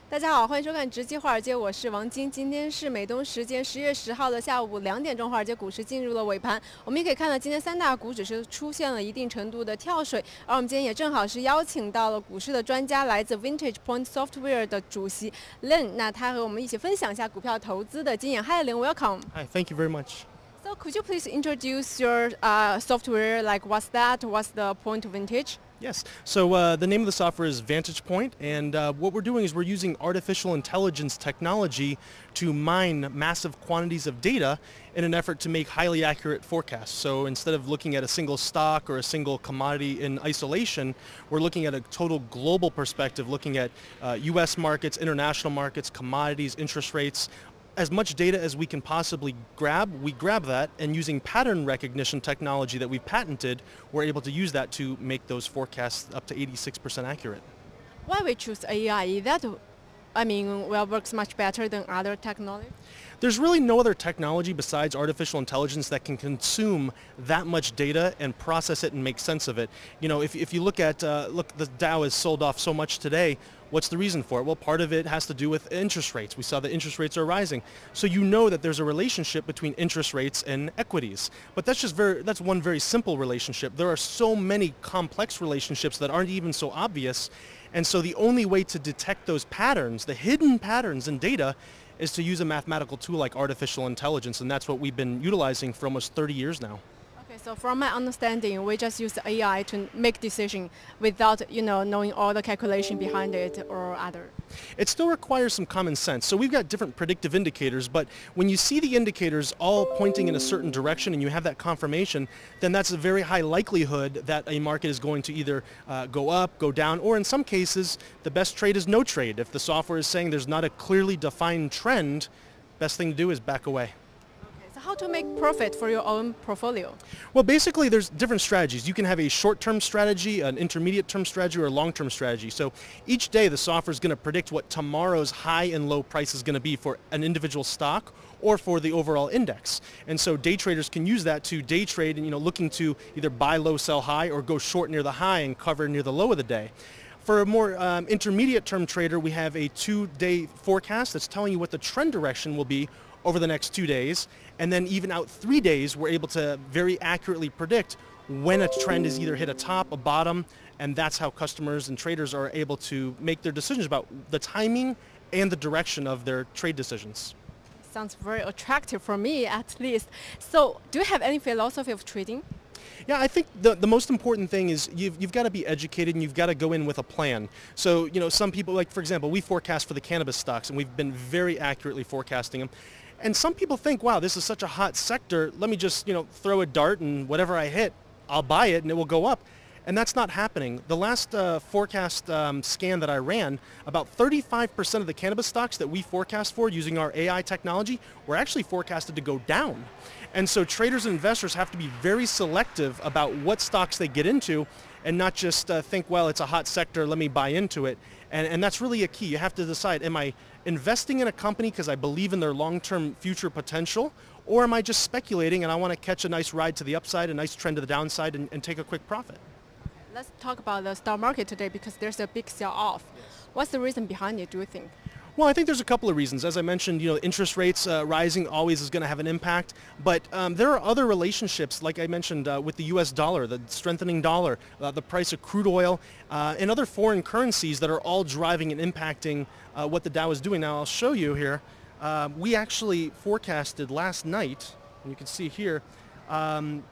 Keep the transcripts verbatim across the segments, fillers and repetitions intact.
大家好，欢迎收看直击华尔街，我是王晶。今天是美东时间十月十号的下午两点钟，华尔街股市进入了尾盘。我们也可以看到，今天三大股指是出现了一定程度的跳水，而我们今天也正好是邀请到了股市的专家，来自 Vantagepoint Software 的主席 Len， 那他和我们一起分享一下股票投资的经验。Hi Len, welcome. Hi, thank you very much. So could you please introduce your uh, software? Like what's that? What's the point of Vantage? Yes, so uh, the name of the software is Vantagepoint, and uh, what we're doing is we're using artificial intelligence technology to mine massive quantities of data in an effort to make highly accurate forecasts. So instead of looking at a single stock or a single commodity in isolation, we're looking at a total global perspective, looking at uh, U S markets, international markets, commodities, interest rates. As much data as we can possibly grab, we grab that, and using pattern recognition technology that we've patented, we're able to use that to make those forecasts up to eighty-six percent accurate. Why we choose A I? That, I mean, well, works much better than other technology? There's really no other technology besides artificial intelligence that can consume that much data and process it and make sense of it. You know, if, if you look at, uh, look, the Dow has sold off so much today. What's the reason for it? Well, part of it has to do with interest rates. We saw that interest rates are rising. So you know that there's a relationship between interest rates and equities. But that's just very, that's one very simple relationship. There are so many complex relationships that aren't even so obvious. And so the only way to detect those patterns, the hidden patterns in data, is to use a mathematical tool like artificial intelligence, and that's what we've been utilizing for almost thirty years now. Okay, so from my understanding, we just use A I to make decision without, you know, knowing all the calculation behind it or other. It still requires some common sense. So we've got different predictive indicators, but when you see the indicators all pointing in a certain direction and you have that confirmation, then that's a very high likelihood that a market is going to either uh, go up, go down, or in some cases, the best trade is no trade. If the software is saying there's not a clearly defined trend, best thing to do is back away. How to make profit for your own portfolio? Well, basically there's different strategies. You can have a short-term strategy, an intermediate-term strategy, or a long-term strategy. So each day the software is going to predict what tomorrow's high and low price is going to be for an individual stock or for the overall index. And so day traders can use that to day trade and, you know, looking to either buy low, sell high, or go short near the high and cover near the low of the day. For a more um, intermediate-term trader, we have a two-day forecast that's telling you what the trend direction will be over the next two days, and then even out three days, we're able to very accurately predict when a trend is either hit a top, a bottom, and that's how customers and traders are able to make their decisions about the timing and the direction of their trade decisions. Sounds very attractive for me, at least. So, do you have any philosophy of trading? Yeah, I think the, the most important thing is you've, you've got to be educated and you've got to go in with a plan. So, you know, some people, like for example, we forecast for the cannabis stocks and we've been very accurately forecasting them. And some people think, wow, this is such a hot sector, let me just, you know, throw a dart and whatever I hit, I'll buy it and it will go up. And that's not happening. The last uh, forecast um, scan that I ran, about thirty-five percent of the cannabis stocks that we forecast for using our A I technology were actually forecasted to go down. And so traders and investors have to be very selective about what stocks they get into and not just uh, think, well, it's a hot sector, let me buy into it. And, and that's really a key. You have to decide, am I investing in a company because I believe in their long-term future potential, or am I just speculating and I want to catch a nice ride to the upside, a nice trend to the downside, and, and take a quick profit? Let's talk about the stock market today because there's a big sell-off. Yes. What's the reason behind it, do you think? Well, I think there's a couple of reasons. As I mentioned, you know, interest rates uh, rising always is going to have an impact, but um, there are other relationships, like I mentioned, uh, with the U S dollar, the strengthening dollar, uh, the price of crude oil, uh, and other foreign currencies that are all driving and impacting uh, what the Dow is doing. Now, I'll show you here. Uh, we actually forecasted last night, and you can see here, um,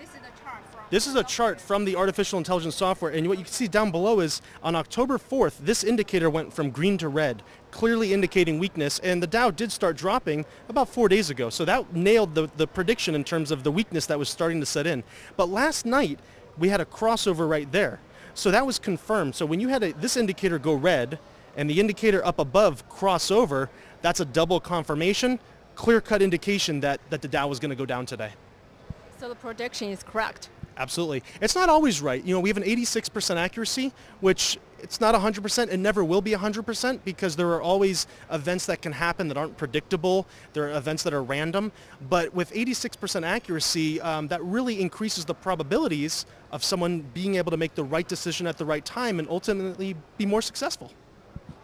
This is a chart from the artificial intelligence software, and what you can see down below is on October fourth, this indicator went from green to red, clearly indicating weakness, and the Dow did start dropping about four days ago. So that nailed the, the prediction in terms of the weakness that was starting to set in. But last night, we had a crossover right there. So that was confirmed. So when you had a, this indicator go red, and the indicator up above cross over, that's a double confirmation, clear-cut indication that, that the Dow was going to go down today. So the prediction is correct. Absolutely. It's not always right. You know, we have an eighty-six percent accuracy, which it's not one hundred percent and never will be one hundred percent because there are always events that can happen that aren't predictable. There are events that are random. But with eighty-six percent accuracy, um, that really increases the probabilities of someone being able to make the right decision at the right time and ultimately be more successful.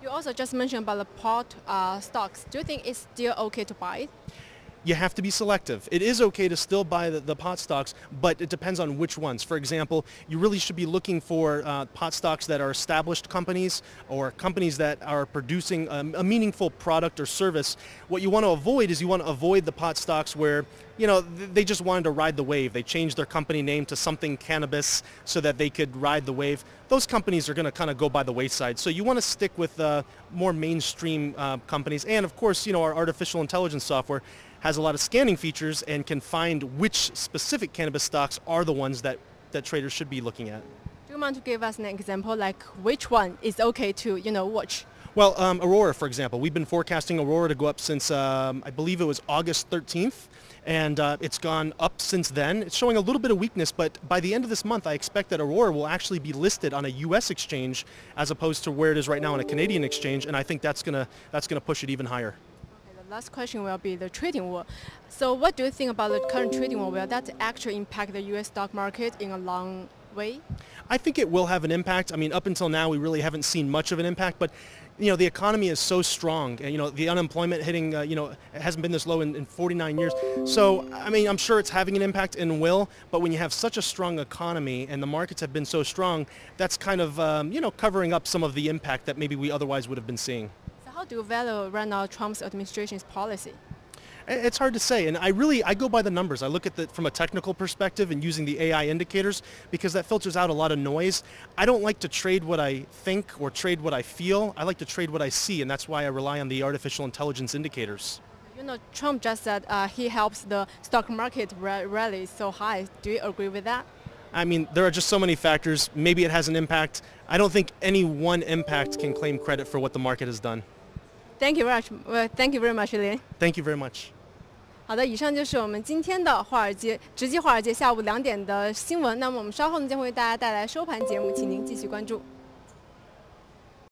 You also just mentioned about the pot uh, stocks. Do you think it's still okay to buy? You have to be selective. It is okay to still buy the, the pot stocks, but it depends on which ones. For example, you really should be looking for uh, pot stocks that are established companies or companies that are producing a, a meaningful product or service. What you want to avoid is you want to avoid the pot stocks where, you know, th- they just wanted to ride the wave. They changed their company name to something cannabis so that they could ride the wave. Those companies are going to kind of go by the wayside. So you want to stick with uh, more mainstream uh, companies. And of course, you know, our artificial intelligence software has a lot of scanning features and can find which specific cannabis stocks are the ones that, that traders should be looking at. Do you want to give us an example, like which one is okay to, you know, watch? Well, um, Aurora, for example, we've been forecasting Aurora to go up since, um, I believe it was August thirteenth, and uh, it's gone up since then. It's showing a little bit of weakness, but by the end of this month, I expect that Aurora will actually be listed on a U S exchange as opposed to where it is right now on a Canadian exchange, and I think that's gonna that's gonna push it even higher. The last question will be the trading war. So what do you think about the current trading war? Will that actually impact the U S stock market in a long way? I think it will have an impact. I mean, up until now, we really haven't seen much of an impact, but you know, the economy is so strong, and you know, the unemployment hitting, uh, you know, it hasn't been this low in, in forty-nine years. So, I mean, I'm sure it's having an impact and will, but when you have such a strong economy and the markets have been so strong, that's kind of, um, you know, covering up some of the impact that maybe we otherwise would have been seeing. How do you value right now Trump's administration's policy? It's hard to say, and I really, I go by the numbers. I look at it from a technical perspective and using the A I indicators because that filters out a lot of noise. I don't like to trade what I think or trade what I feel. I like to trade what I see, and that's why I rely on the artificial intelligence indicators. You know, Trump just said uh, he helps the stock market ra- rally so high. Do you agree with that? I mean, there are just so many factors. Maybe it has an impact. I don't think any one impact can claim credit for what the market has done. Thank you very much. Uh, thank you very much, Lin. Thank you very much. 好的，以上就是我们今天的华尔街直击华尔街下午两点的新闻。那么我们稍后呢将会为大家带来收盘节目，请您继续关注。